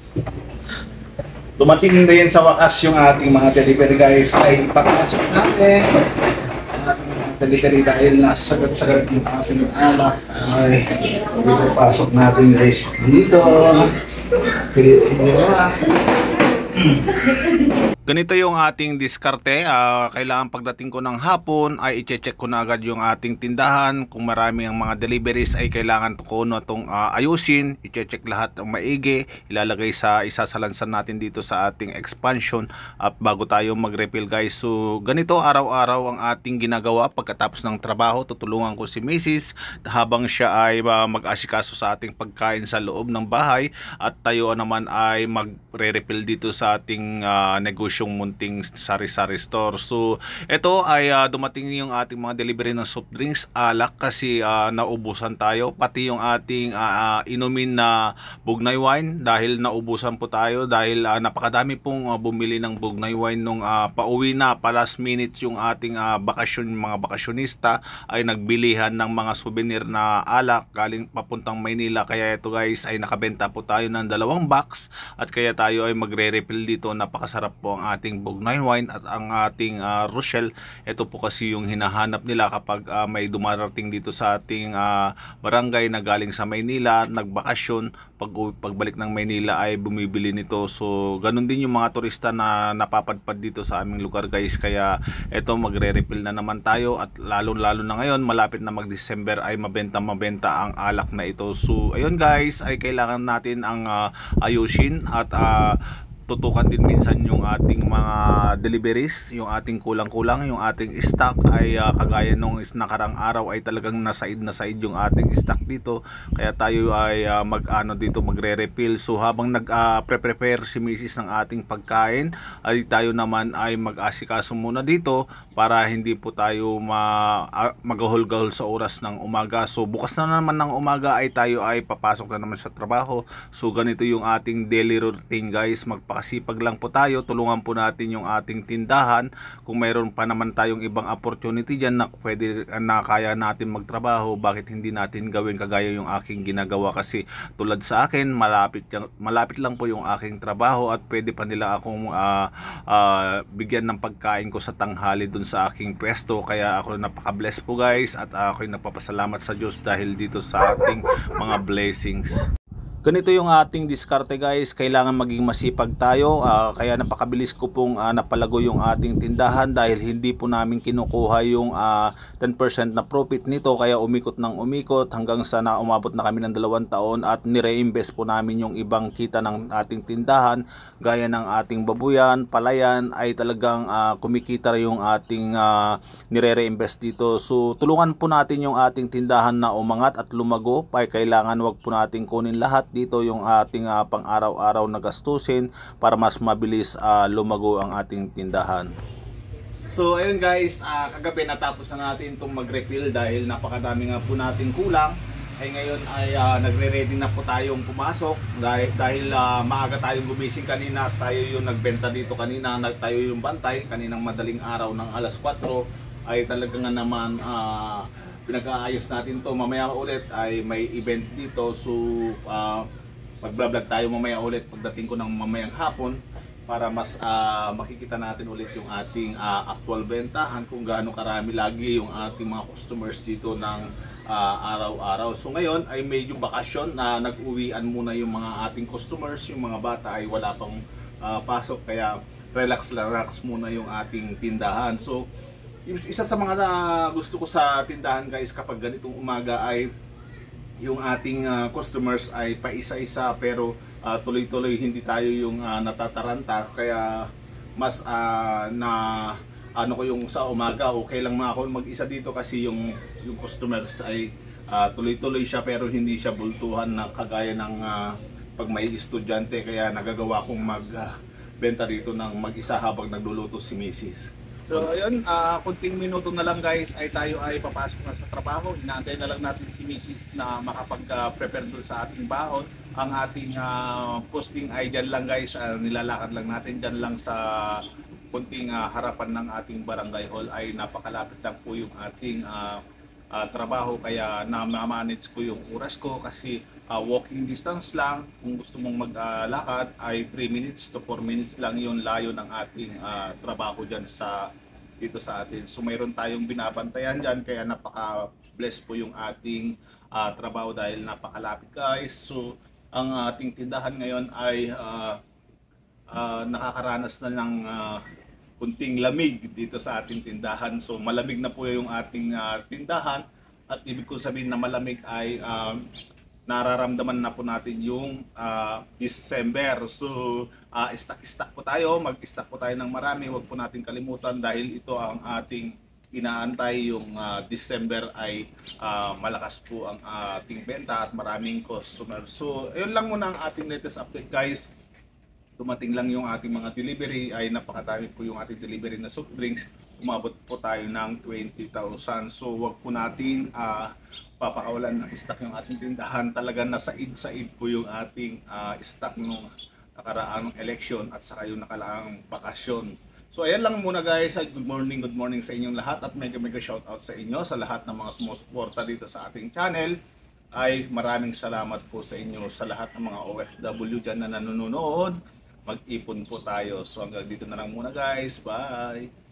Dumating din sa wakas yung ating mga delivery guys. Ay ipapasok natin ang ating mga delivery dahil nasagat-sagat yung ating alak. Ay ipapasok natin guys dito. Pilitin nyo ba? Ganito yung ating diskarte. Kailangan pagdating ko ng hapon ay i-check ko na agad yung ating tindahan. Kung marami ang mga deliveries ay kailangan ko na itong ayusin. I-check lahat ang maigi. Ilalagay sa isasalansan natin dito sa ating expansion at bago tayo mag-refill guys. So ganito araw-araw ang ating ginagawa pagkatapos ng trabaho. Tutulungan ko si Mrs. habang siya ay mag-asikaso sa ating pagkain sa loob ng bahay. At tayo naman ay mag-refill dito sa ating negosyo yung munting sari-sari store. So ito ay dumating yung ating mga delivery ng soft drinks, alak kasi naubusan tayo, pati yung ating inumin na Bugnay wine dahil naubusan po tayo dahil napakadami pong bumili ng Bugnay wine nung pauwi na pa last minute yung ating bakasyon, mga bakasyonista ay nagbilihan ng mga souvenir na alak galing papuntang Maynila, kaya ito guys ay nakabenta po tayo ng 2 box at kaya tayo ay magre-refill dito. Napakasarap po ang ating Bugnay wine at ang ating Rochelle. Ito po kasi yung hinahanap nila kapag may dumarating dito sa ating barangay na galing sa Maynila, nagbakasyon, pagbalik ng Maynila ay bumibili nito. So ganun din yung mga turista na napapadpad dito sa aming lugar guys, kaya ito magre-refill na naman tayo at lalo na ngayon malapit na mag-December ay mabenta ang alak na ito. So ayun guys, ay kailangan natin ang ayusin at tutukan din minsan yung ating mga deliveries, yung ating kulang-kulang, yung ating stock ay kagaya nung nakarang araw ay talagang nasaid yung ating stock dito, kaya tayo ay dito magre-refill. So habang nag-prepare si Mrs. ng ating pagkain ay tayo naman ay mag-asikaso muna dito para hindi po tayo magahol-gahol sa oras ng umaga. So bukas na naman ng umaga ay tayo ay papasok na naman sa trabaho. So ganito yung ating daily routine guys. Kasipag lang po tayo, tulungan po natin yung ating tindahan. Kung mayroon pa naman tayong ibang opportunity dyan na pwede na kaya natin magtrabaho, bakit hindi natin gawin kagaya yung aking ginagawa? Kasi tulad sa akin, malapit lang po yung aking trabaho at pwede pa nila akong bigyan ng pagkain ko sa tanghali dun sa aking pwesto. Kaya ako napaka-bless po guys at ako'y napapasalamat sa Diyos dahil dito sa ating mga blessings. Ganito yung ating diskarte guys, kailangan maging masipag tayo, kaya napakabilis ko pong napalago yung ating tindahan dahil hindi po namin kinukuha yung 10% na profit nito, kaya umikot ng umikot hanggang sa umabot na kami ng 2 taon at nire-invest po namin yung ibang kita ng ating tindahan gaya ng ating babuyan, palayan ay talagang kumikita yung ating nire-reinvest dito. So tulungan po natin yung ating tindahan na umangat at lumago, ay kailangan wag po natin kunin lahat dito yung ating pang araw-araw na gastusin para mas mabilis lumago ang ating tindahan. So ayun guys, kagabi natapos na natin itong mag-refill dahil napakadami nga po nating kulang. Ay ngayon ay nagre-ready na po tayong pumasok dahil maaga tayong gumising kanina. Tayo yung nagbenta dito kanina, tayo yung bantay kaninang madaling araw ng alas 4 ay talagang naman pinag-aayos natin to. Mamaya ulit ay may event dito, so mag-vlog tayo mamaya ulit pagdating ko ng mamayang hapon para mas makikita natin ulit yung ating actual bentahan, kung gaano karami lagi yung ating mga customers dito ng araw-araw. So ngayon ay medyo bakasyon na nag-uwian muna yung mga ating customers, yung mga bata ay wala pang pasok, kaya relax muna yung ating tindahan. So isa sa mga gusto ko sa tindahan guys kapag ganitong umaga ay yung ating customers ay paisa-isa pero tuloy-tuloy, hindi tayo yung natataranta, kaya mas ko yung sa umaga okay lang ako mag-isa dito kasi yung customers ay tuloy-tuloy siya pero hindi siya bultuhan na kagaya ng pag may estudyante, kaya nagagawa kong magbenta dito ng mag-isa habang nagluluto si Mrs. So ayun, kunting minuto na lang guys ay tayo ay papasok na sa trabaho. Inaantay na lang natin si Mrs. na makapag-prepare doon sa ating baon. Ang ating posting ay dyan lang guys, nilalakad lang natin dyan lang sa kunting harapan ng ating barangay hall, ay napakalapit lang po yung ating trabaho, kaya na-manage ko yung oras ko kasi walking distance lang. Kung gusto mong maglakad ay 3 minutes to 4 minutes lang yung layo ng ating trabaho dyan dito sa atin. So mayroon tayong binabantayan dyan, kaya napaka-bless po yung ating trabaho dahil napakalapit guys. So ang ating tindahan ngayon ay nakakaranas na ng kunting lamig dito sa ating tindahan. So malamig na po yung ating tindahan, at ibig ko sabihin na malamig ay nararamdaman na po natin yung December. So stock po tayo, mag-stock po tayo ng marami. Huwag po natin kalimutan dahil ito ang ating inaantay, yung December ay malakas po ang ating benta at maraming customer. So ayun lang muna ang ating latest update guys. Dumating lang yung ating mga delivery, ay napakadami po yung ating delivery na soft drinks. Umabot po tayo ng 20,000. So wag po natin papakawalan ng stock yung ating tindahan. Talagang nasaid-said po yung ating stock nung nakaraang election at saka yung nakalaang bakasyon. So ayan lang muna guys. Good morning sa inyong lahat, at mega shoutout sa inyo sa lahat ng mga sumusuporta dito sa ating channel. Ay maraming salamat po sa inyo, sa lahat ng mga OFW dyan na nanonood. Mag-ipon po tayo. So hanggang dito na lang muna guys. Bye!